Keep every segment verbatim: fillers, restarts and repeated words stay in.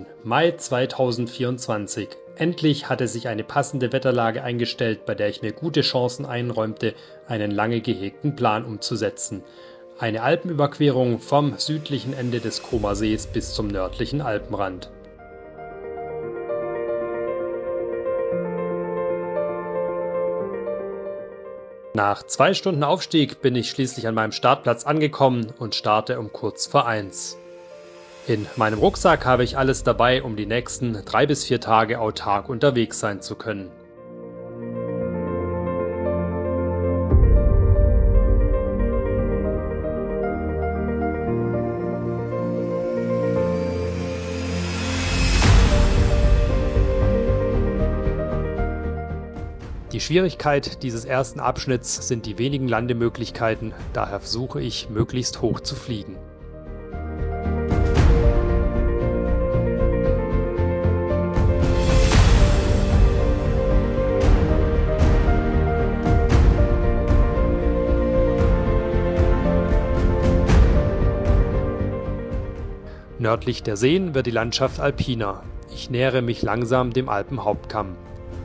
Mai zweitausendvierundzwanzig. Endlich hatte sich eine passende Wetterlage eingestellt, bei der ich mir gute Chancen einräumte, einen lange gehegten Plan umzusetzen. Eine Alpenüberquerung vom südlichen Ende des Comersees bis zum nördlichen Alpenrand. Nach zwei Stunden Aufstieg bin ich schließlich an meinem Startplatz angekommen und starte um kurz vor eins. In meinem Rucksack habe ich alles dabei, um die nächsten drei bis vier Tage autark unterwegs sein zu können. Die Schwierigkeit dieses ersten Abschnitts sind die wenigen Landemöglichkeiten, daher versuche ich, möglichst hoch zu fliegen. Nördlich der Seen wird die Landschaft alpiner. Ich nähere mich langsam dem Alpenhauptkamm.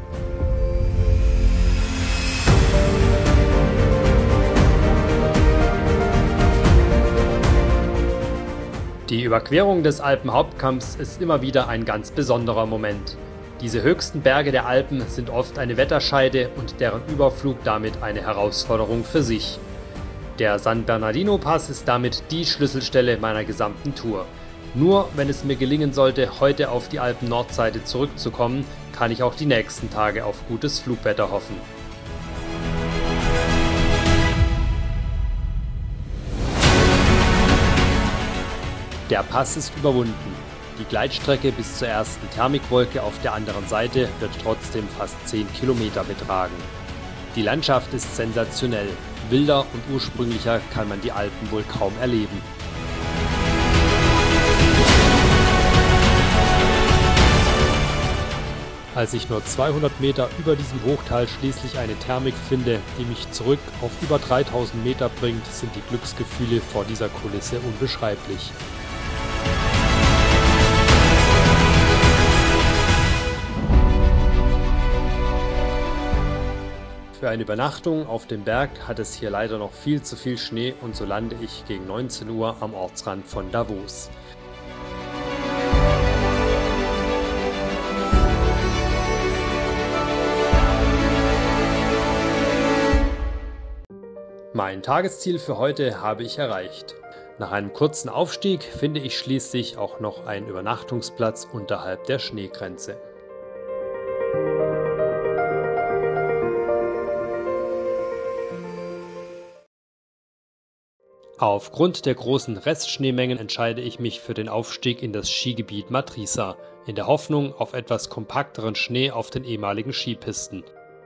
Die Überquerung des Alpenhauptkamms ist immer wieder ein ganz besonderer Moment. Diese höchsten Berge der Alpen sind oft eine Wetterscheide und deren Überflug damit eine Herausforderung für sich. Der San Bernardino Pass ist damit die Schlüsselstelle meiner gesamten Tour. Nur wenn es mir gelingen sollte, heute auf die Alpen-Nordseite zurückzukommen, kann ich auch die nächsten Tage auf gutes Flugwetter hoffen. Der Pass ist überwunden. Die Gleitstrecke bis zur ersten Thermikwolke auf der anderen Seite wird trotzdem fast zehn Kilometer betragen. Die Landschaft ist sensationell. Wilder und ursprünglicher kann man die Alpen wohl kaum erleben. Als ich nur zweihundert Meter über diesem Hochtal schließlich eine Thermik finde, die mich zurück auf über dreitausend Meter bringt, sind die Glücksgefühle vor dieser Kulisse unbeschreiblich. Für eine Übernachtung auf dem Berg hat es hier leider noch viel zu viel Schnee und so lande ich gegen neunzehn Uhr am Ortsrand von Davos. Mein Tagesziel für heute habe ich erreicht. Nach einem kurzen Aufstieg finde ich schließlich auch noch einen Übernachtungsplatz unterhalb der Schneegrenze. Aufgrund der großen Restschneemengen entscheide ich mich für den Aufstieg in das Skigebiet Matrisa, in der Hoffnung auf etwas kompakteren Schnee auf den ehemaligen Skipisten.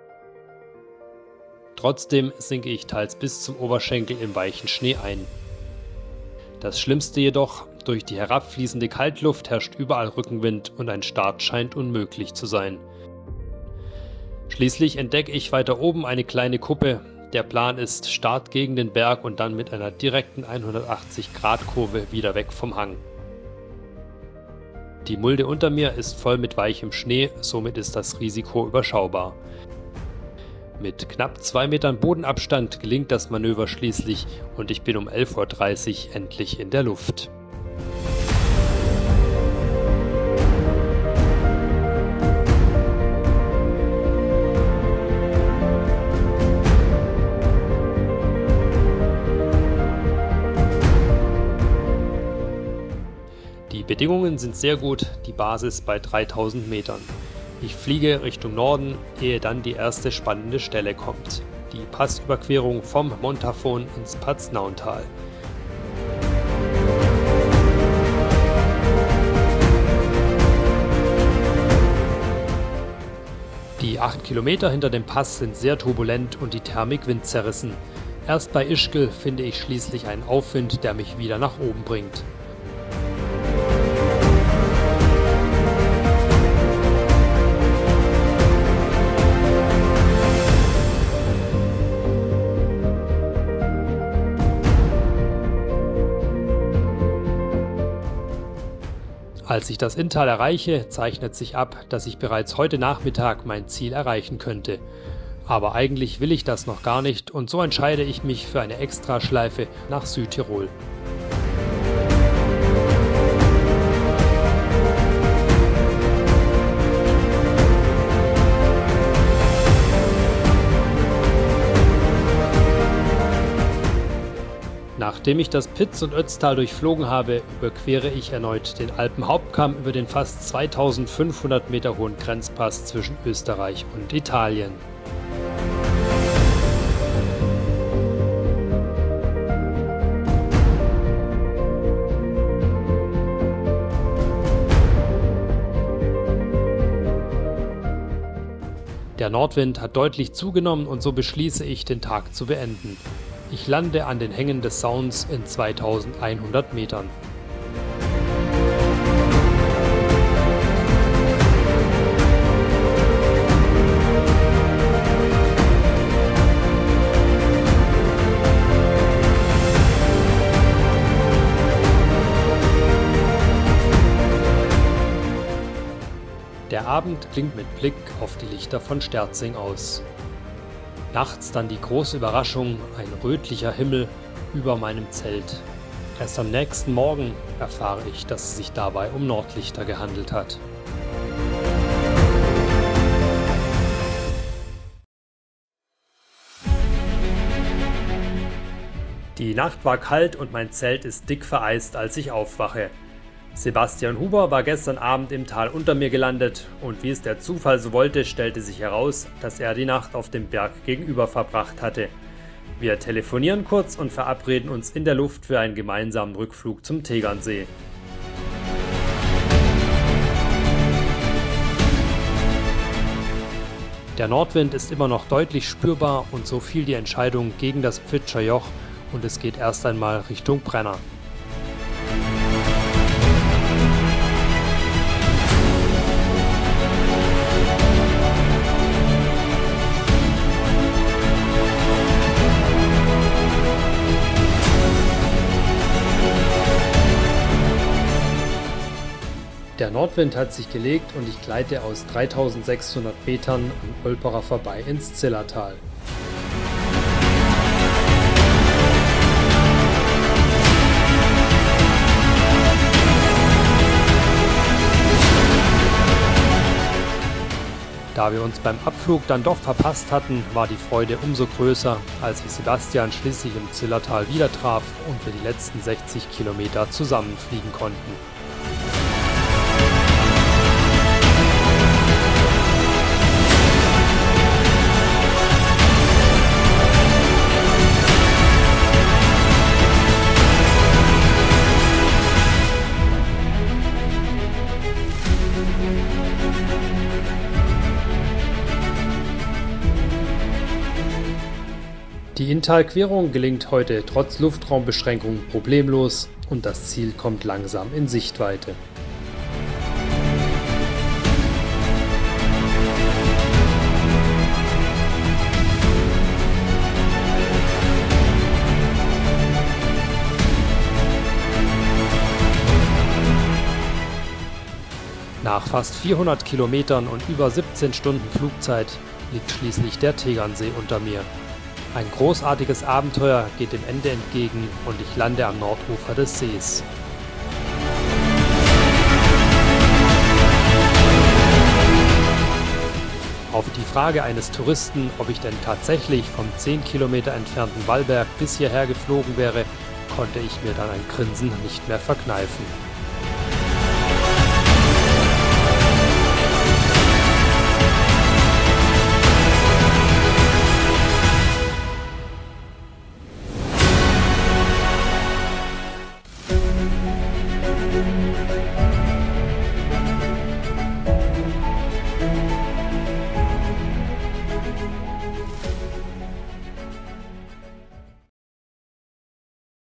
Trotzdem sinke ich teils bis zum Oberschenkel im weichen Schnee ein. Das Schlimmste jedoch, durch die herabfließende Kaltluft herrscht überall Rückenwind und ein Start scheint unmöglich zu sein. Schließlich entdecke ich weiter oben eine kleine Kuppe. Der Plan ist Start gegen den Berg und dann mit einer direkten hundertachtzig Grad Kurve wieder weg vom Hang. Die Mulde unter mir ist voll mit weichem Schnee, somit ist das Risiko überschaubar. Mit knapp zwei Metern Bodenabstand gelingt das Manöver schließlich und ich bin um elf Uhr dreißig endlich in der Luft. Die Bedingungen sind sehr gut, die Basis bei dreitausend Metern. Ich fliege Richtung Norden, ehe dann die erste spannende Stelle kommt. Die Passüberquerung vom Montafon ins Paznauntal. Die acht Kilometer hinter dem Pass sind sehr turbulent und die Thermik windzerrissen. Erst bei Ischgl finde ich schließlich einen Aufwind, der mich wieder nach oben bringt. Als ich das Inntal erreiche, zeichnet sich ab, dass ich bereits heute Nachmittag mein Ziel erreichen könnte. Aber eigentlich will ich das noch gar nicht und so entscheide ich mich für eine Extraschleife nach Südtirol. Nachdem ich das Piz und Ötztal durchflogen habe, überquere ich erneut den Alpenhauptkamm über den fast zweitausendfünfhundert Meter hohen Grenzpass zwischen Österreich und Italien. Der Nordwind hat deutlich zugenommen und so beschließe ich, den Tag zu beenden. Ich lande an den Hängen des Sounds in zweitausendeinhundert Metern. Der Abend klingt mit Blick auf die Lichter von Sterzing aus. Nachts dann die große Überraschung, ein rötlicher Himmel über meinem Zelt. Erst am nächsten Morgen erfahre ich, dass es sich dabei um Nordlichter gehandelt hat. Die Nacht war kalt und mein Zelt ist dick vereist, als ich aufwache. Sebastian Huber war gestern Abend im Tal unter mir gelandet und wie es der Zufall so wollte, stellte sich heraus, dass er die Nacht auf dem Berg gegenüber verbracht hatte. Wir telefonieren kurz und verabreden uns in der Luft für einen gemeinsamen Rückflug zum Tegernsee. Der Nordwind ist immer noch deutlich spürbar und so fiel die Entscheidung gegen das Pfitscher Joch und es geht erst einmal Richtung Brenner. Der Nordwind hat sich gelegt und ich gleite aus dreitausendsechshundert Metern am Olperer vorbei ins Zillertal. Da wir uns beim Abflug dann doch verpasst hatten, war die Freude umso größer, als ich Sebastian schließlich im Zillertal wieder traf und wir die letzten sechzig Kilometer zusammenfliegen konnten. Die Inntalquerung gelingt heute trotz Luftraumbeschränkungen problemlos und das Ziel kommt langsam in Sichtweite. Nach fast vierhundert Kilometern und über siebzehn Stunden Flugzeit liegt schließlich der Tegernsee unter mir. Ein großartiges Abenteuer geht dem Ende entgegen und ich lande am Nordufer des Sees. Auf die Frage eines Touristen, ob ich denn tatsächlich vom zehn Kilometer entfernten Wallberg bis hierher geflogen wäre, konnte ich mir dann ein Grinsen nicht mehr verkneifen.